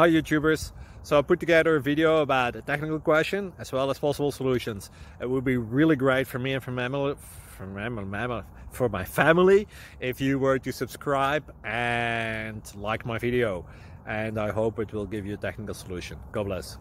Hi YouTubers. So I put together a video about a technical question as well as possible solutions. It would be really great for me and for my family if you were to subscribe and like my video. And I hope it will give you a technical solution. God bless.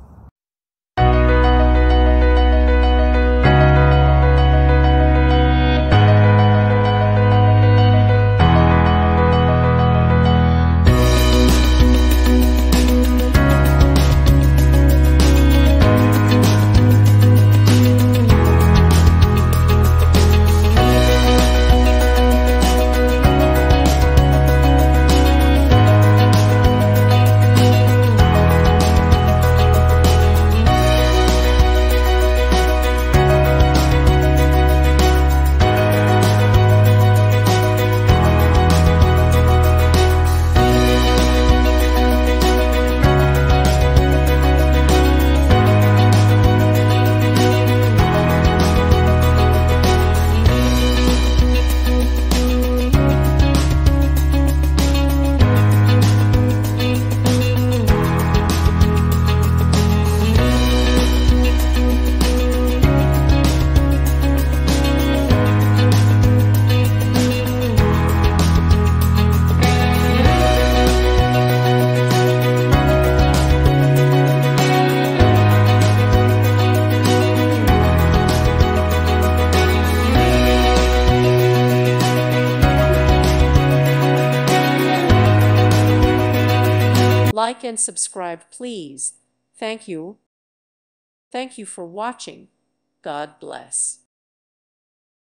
Like and subscribe, please. Thank you. Thank you for watching. God bless.